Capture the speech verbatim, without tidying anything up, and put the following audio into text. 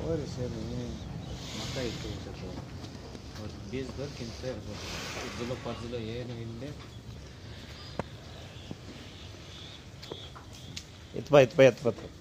ಹೋರಿ ಸರಿ ಮಕ್ಕ ಇಟ್ಟು ಇರ್ತದೆ ಅವ್ರು ಬೀಜದವ್ರು ತಿಂತಾ ಇರ್ಬೋದು. ಇದ್ದಿಲ್ಲ ಪರ್ಜಿಲ್ಲ ಏನು ಇಲ್ಲದೆ ಎತ್ಬಾ ಎತ್ಬಾ ಎತ್ಬತ್ತು